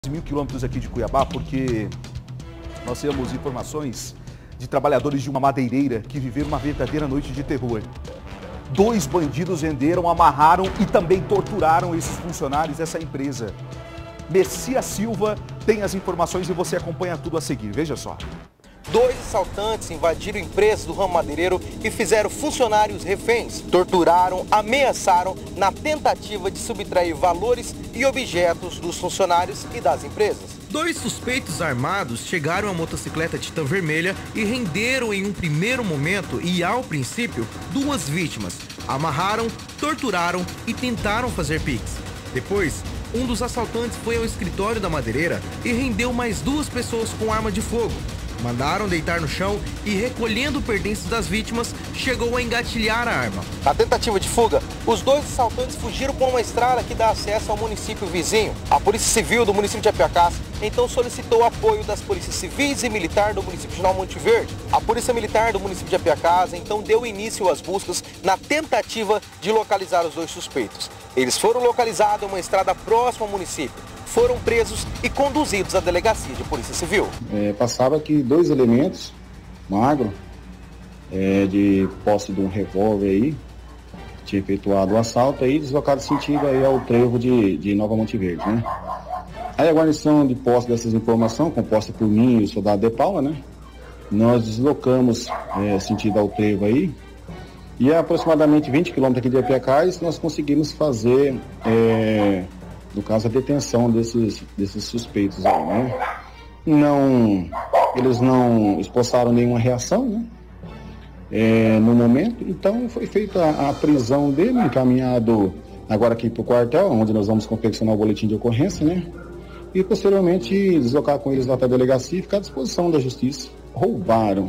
1000 quilômetros aqui de Cuiabá, porque nós temos informações de trabalhadores de uma madeireira que viveram uma verdadeira noite de terror. 2 bandidos renderam, amarraram e também torturaram esses funcionários dessa empresa. Messias Silva tem as informações e você acompanha tudo a seguir. Veja só. 2 assaltantes invadiram empresas do ramo madeireiro e fizeram funcionários reféns. Torturaram, ameaçaram na tentativa de subtrair valores e objetos dos funcionários e das empresas. 2 suspeitos armados chegaram à motocicleta Titan vermelha e renderam em um primeiro momento e ao princípio 2 vítimas. Amarraram, torturaram e tentaram fazer pix. Depois, um dos assaltantes foi ao escritório da madeireira e rendeu mais 2 pessoas com arma de fogo. Mandaram deitar no chão e, recolhendo pertences das vítimas, chegou a engatilhar a arma. Na tentativa de fuga, os 2 assaltantes fugiram por uma estrada que dá acesso ao município vizinho. A Polícia Civil do município de Apiacás então solicitou o apoio das polícias civis e militar do município de Monte Verde. A Polícia Militar do município de Apiacás então deu início às buscas na tentativa de localizar os 2 suspeitos. Eles foram localizados em uma estrada próxima ao município. Foram presos e conduzidos à delegacia de Polícia Civil. Passava aqui 2 elementos, magro, de posse de um revólver aí, tinha efetuado o assalto aí, deslocado sentido aí ao trevo de Nova Monte Verde, né? Aí a guarnição de posse dessas informações, composta por mim e o soldado de Paula, né? Nós deslocamos sentido ao trevo aí, e a aproximadamente 20 quilômetros aqui de Apiacás, nós conseguimos fazer... no caso, a detenção desses suspeitos aí, né? Eles não esboçaram nenhuma reação, né? No momento, então foi feita a prisão dele, encaminhado agora aqui para o quartel, onde nós vamos confeccionar o boletim de ocorrência, né? E posteriormente deslocar com eles lá para a delegacia e ficar à disposição da justiça. Roubaram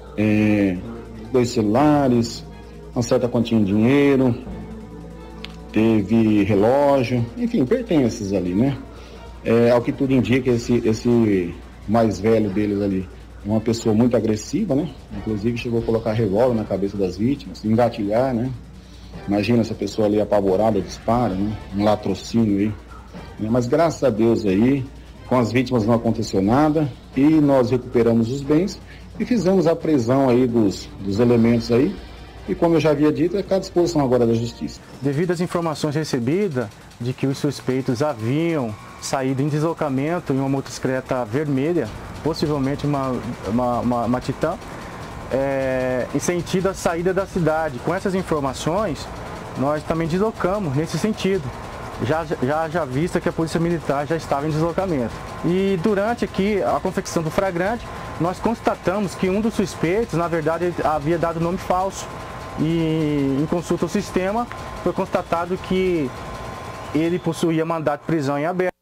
2 celulares, uma certa quantia de dinheiro, teve relógio, enfim, pertences ali, né? Ao que tudo indica, esse mais velho deles ali é uma pessoa muito agressiva, né? Inclusive chegou a colocar revólver na cabeça das vítimas, engatilhar, né? Imagina essa pessoa ali apavorada, dispara, né? Um latrocínio aí. Mas graças a Deus aí, com as vítimas não aconteceu nada e nós recuperamos os bens e fizemos a prisão aí dos elementos aí. E como eu já havia dito, ficar à disposição agora da Justiça. Devido às informações recebidas de que os suspeitos haviam saído em deslocamento em uma motocicleta vermelha, possivelmente uma Titan, em sentido à saída da cidade. Com essas informações, nós também deslocamos nesse sentido, já vista que a Polícia Militar já estava em deslocamento. E durante aqui a confecção do flagrante, nós constatamos que um dos suspeitos, na verdade, havia dado nome falso. E em consulta ao sistema foi constatado que ele possuía mandato de prisão em aberto.